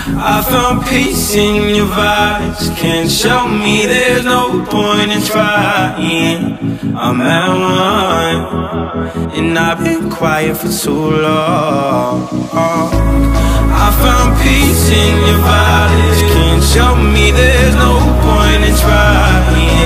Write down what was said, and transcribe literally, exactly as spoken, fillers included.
I found peace in your vibes. Can't show me there's no point in trying. I'm at one, and I've been quiet for too long. I found peace in your vibes. Can't show me there's no point in trying.